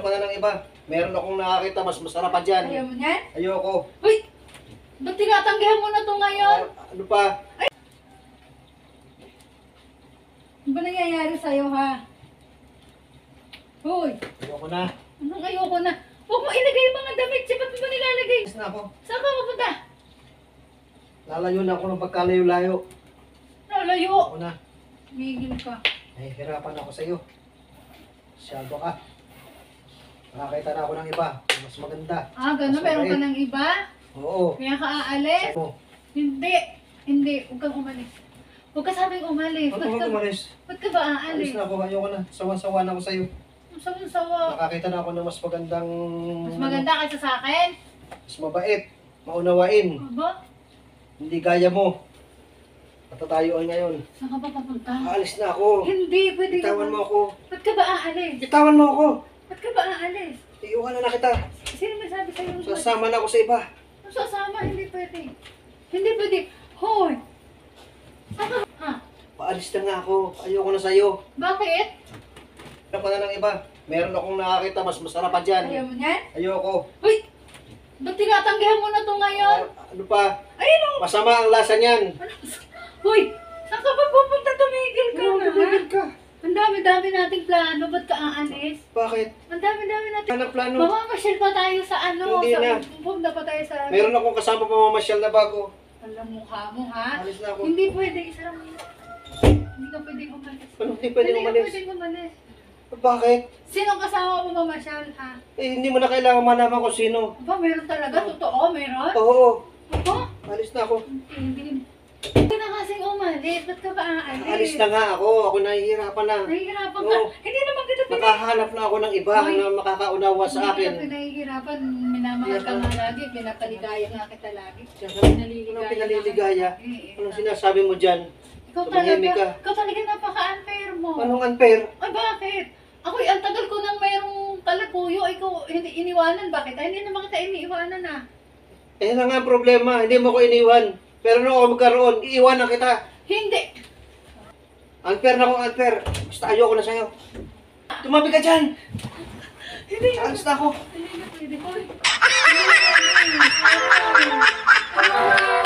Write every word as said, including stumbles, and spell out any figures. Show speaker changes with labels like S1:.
S1: ka na ng iba. Meron akong nakakita, mas masarap pa dyan.
S2: Ayaw mo yan?
S1: Ayoko.
S2: Uy! Ba't tinatanggihan mo na to ngayon?
S1: Ah, ano pa?
S2: Ano ba nangyayari sa'yo, ha? Uy!
S1: Ayoko na.
S2: Anong ayoko na? Huwag mo ilagay yung mga damit. Siya, ba't mo ba nilalagay?
S1: Alis na ako.
S2: Saan ka mapunta?
S1: Lalayo na ako ng pagkalayo-layo.
S2: Lalayo.
S1: Ako na.
S2: Migil ka.
S1: Nahihirapan ako sa'yo. Masyado ka. Nakakita na ako ng iba. Mas maganda.
S2: Ah, gano'n?
S1: Mas
S2: Meron ka
S1: mabait.
S2: ng iba?
S1: Oo.
S2: Kaya ka aalis?
S1: Sa'yo mo.
S2: Hindi. Hindi. Huwag kang umalis. Huwag ka sabing umalis.
S1: Ba't
S2: Ba't
S1: ako
S2: ka,
S1: umalis?
S2: ba't ka ba
S1: Alis
S2: aalis?
S1: na ako. Ayoko na. Sawa-sawa na ako sa'yo.
S2: Ang sawa-sawa.
S1: Nakakita na ako ng mas magandang...
S2: Mas maganda kaysa sa akin?
S1: Mas mabait. Maunawain.
S2: Aba?
S1: Hindi gaya mo. Patatayuan ngayon.
S2: Saan ka ba papunta?
S1: Aalis na ako.
S2: Hindi. Pwede ka
S1: Bitawan
S2: ba?
S1: mo ako.
S2: Ba't ka ba aalis?
S1: Bitawan mo ako.
S2: Ba't ka ba aalis?
S1: Iiwanan na kita.
S2: Sino may sabi sa'yo?
S1: Sasama na ako sa iba.
S2: Ang sasama, hindi pwede. Hindi pwede. Hoy! Saka, ha?
S1: Paalis na nga ako. Ayoko na sa'yo.
S2: Bakit?
S1: Ano ka na ng iba? Meron akong nakakita, mas masarap pa dyan.
S2: Ayaw mo yan?
S1: Ayoko.
S2: Uy! Ba't tinatanggihan mo na to ngayon?
S1: Ah, ano pa?
S2: Ayun o!
S1: Masama ang lasa niyan.
S2: Hoy! Saan ka ba pupunta? Tumigil ka na, ha?
S1: Tumigil ka.
S2: Ang dami-dami nating plano. Ba't ka aalis?
S1: Bakit?
S2: Ang dami-dami nating...
S1: Ano plano?
S2: Mamamasyal pa tayo sa ano?
S1: Hindi
S2: sa...
S1: na.
S2: Pupunta pa tayo sa...
S1: Meron akong kasama pamamasyal na bago.
S2: Alam mukha mo, ha?
S1: Alis na ako.
S2: Hindi pwede. Isara mo. Hindi ka pwedeng umalis.
S1: Ano hindi pwede
S2: Hindi
S1: umalis?
S2: ka pwedeng umalis.
S1: Bakit?
S2: Sino kasama mo mamasyal, ha?
S1: Eh, hindi mo na kailangan malaman kung sino.
S2: Aba, meron talaga? Totoo, meron?
S1: Oo.
S2: Aba,
S1: Alis na ako.
S2: hindi. Hindi na kasing umalis. Ba't ka ba aalis?
S1: Alis na nga ako. Ako nahihirapan na.
S2: Nahihirapan ka.
S1: Oo.
S2: Hindi naman kita pinag...
S1: Nakahanap na ako ng iba
S2: Hoy.
S1: na makakaunawa sa
S2: Hindi
S1: akin.
S2: kita pinahihirapan. Minamahal ka nga lagi. Pinapaligaya nga kita lagi.
S1: Anong pinaliligaya?
S2: Eh,
S1: Anong sinasabi mo dyan?
S2: Ikaw
S1: Tumahimik
S2: talaga,
S1: ka.
S2: ikaw talaga napaka-unfair mo.
S1: Anong unfair?
S2: Ay, bakit? Ako'y ang tagal ko nang mayroong talapuyo. Ikaw, hindi iniwanan. Bakit? Ay, hindi naman kita iniiwanan, ah.
S1: Eh na nga ang problema. Hindi mo ko iniwan. Pero nung ako magkaroon, iiwanan kita.
S2: Hindi.
S1: Unfair na kung unfair. Basta ayoko na sa'yo. Tumabi ka dyan!
S2: Hindi.
S1: Alis na ako.
S2: Hindi na pwede ko. Hindi na pwede.